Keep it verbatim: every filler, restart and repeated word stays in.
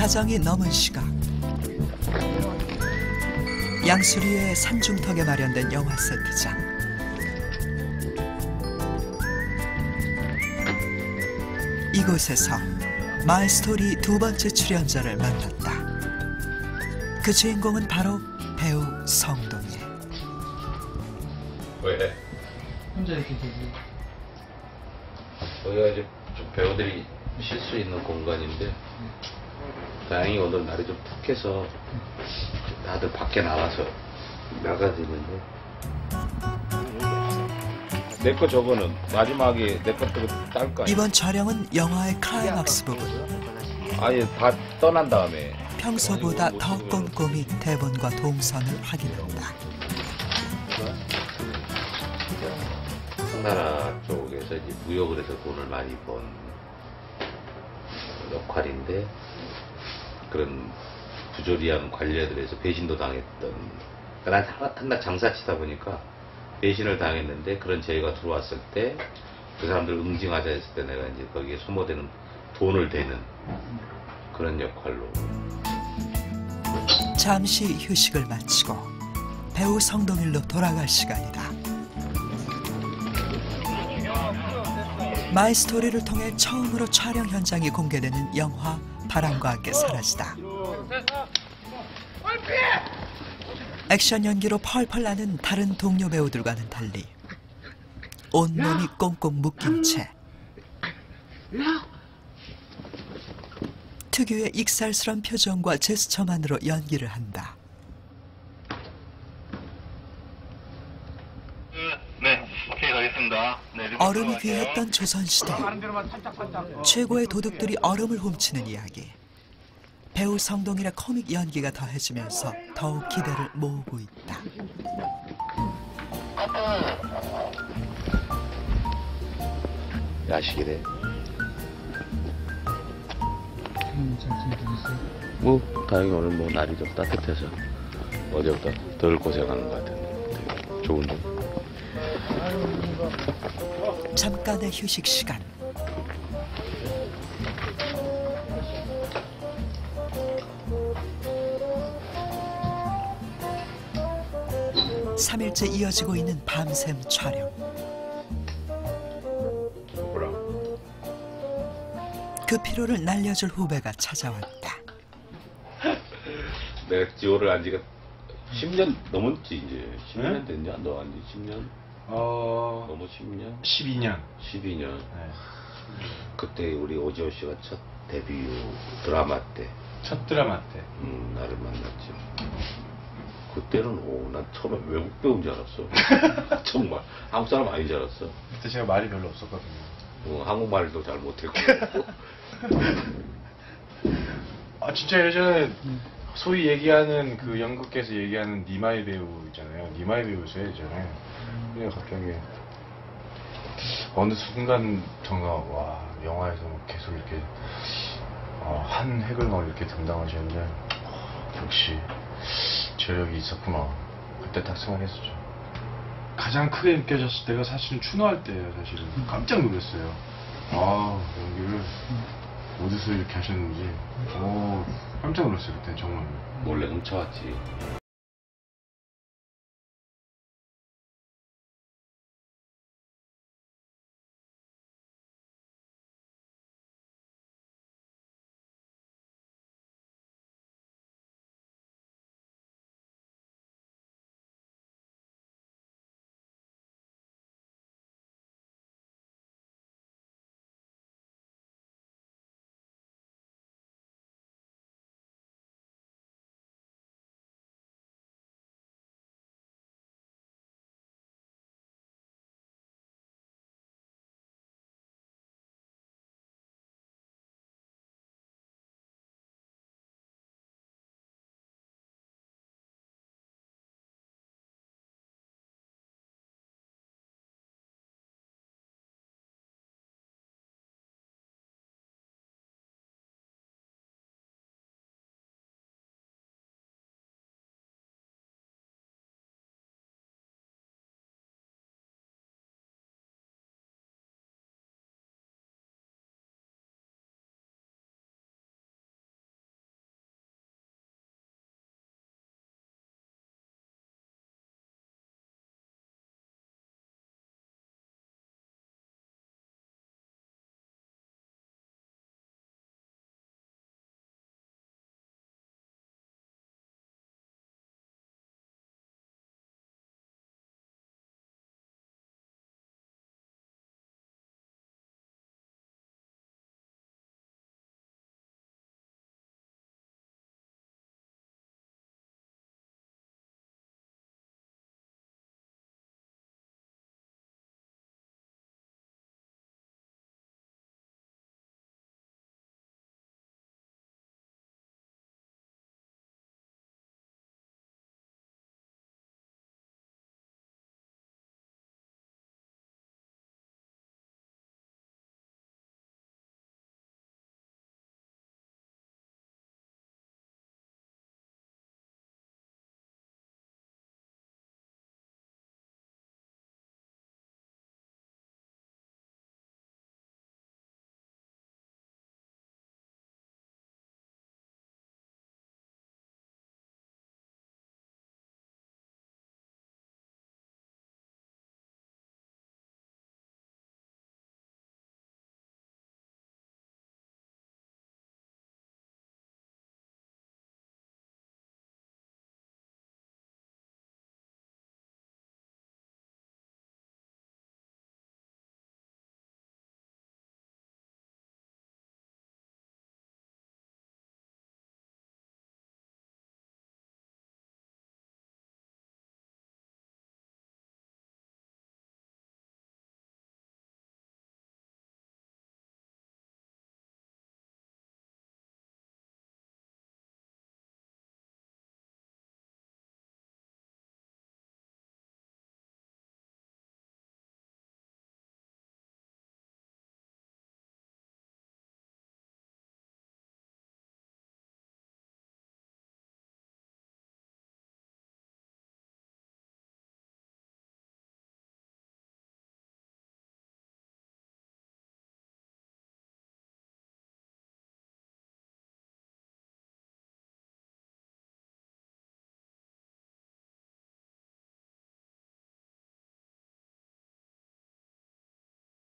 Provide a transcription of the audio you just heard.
자정이 넘은 시각, 양수리의 산중턱에 마련된 영화 세트장. 이곳에서 마이스토리 두 번째 출연자를 만났다. 그 주인공은 바로 배우 성동일. 왜? 혼자 이렇게 계세요? 여기가 이제 좀 배우들이 쉴 수 있는 공간인데 다행히 오늘 날이 좀 푹해서 다들 밖에 나와서 나가서 있는데 내 거 저거는 마지막에 내 것도 딸 거 아니야? 이번 촬영은 영화의 클라이막스 부분. 아예 다 떠난 다음에 평소보다 더 꼼꼼히 대본과 동선을 확인한다. 청나라 쪽에서 이제 무역을 해서 돈을 많이 번 역할인데 그런 부조리한 관리들에서 배신도 당했던, 그러니까 난 한낱 장사치다 보니까 배신을 당했는데 그런 제의가 들어왔을 때 그 사람들 응징하자 했을 때 내가 이제 거기에 소모되는 돈을 대는 그런 역할로. 잠시 휴식을 마치고 배우 성동일로 돌아갈 시간이다. 마이스토리를 통해 처음으로 촬영 현장이 공개되는 영화 바람과 함께 사라지다. 액션 연기로 펄펄 나는 다른 동료 배우들과는 달리 온몸이 꽁꽁 묶인 채 특유의 익살스런 표정과 제스처만으로 연기를 한다. 네, 오케이 가겠습니다. 네, 얼음이 귀했던 조선시대. 최고의 도둑들이 얼음을 훔치는 이야기. 배우 성동일의 코믹 연기가 더해지면서 더욱 기대를 모으고 있다. 야식이래. 음, 잘 지내셨어요? 뭐 다행히 오늘 뭐 날이 좀 따뜻해서 어제보다 덜 고생하는 것 같은데 되게 좋은데. 잠깐의 휴식 시간. 삼 일째 이어지고 있는 밤샘 촬영. 그 피로를 날려줄 후배가 찾아왔다. 내가 지호를 안 지가 십 년 넘었지 이제. 십 년 됐냐? 너 안 지 십 년? 어... 너무 십 년? 십이 년. 십이 년. 네. 그때 우리 오지호 씨가 첫 데뷔 드라마 때. 첫 드라마 때. 음, 나를 만났죠. 그때는 오, 난 처음에 외국 배우인 줄 알았어. 정말 한국 사람 아닌 줄 알았어. 그때 제가 말이 별로 없었거든요. 어, 한국말도 잘 못했고. 아 진짜 예전에 소위 얘기하는 그 연극계에서 얘기하는 니마이 배우 있잖아요. 니마이 배우세요 예전에. 근데 갑자기 어느 순간부터가 와 영화에서 계속 이렇게 어, 한 획을 막 이렇게 담당하시는데 어, 역시 저력이 있었구나. 그때 딱 생각했었죠. 가장 크게 느껴졌을 때가 사실은 추노할 때예요. 사실은 깜짝 놀랐어요. 아 연기를 어디서 이렇게 하셨는지 어 깜짝 놀랐어요. 그때 정말. 몰래 훔쳐왔지.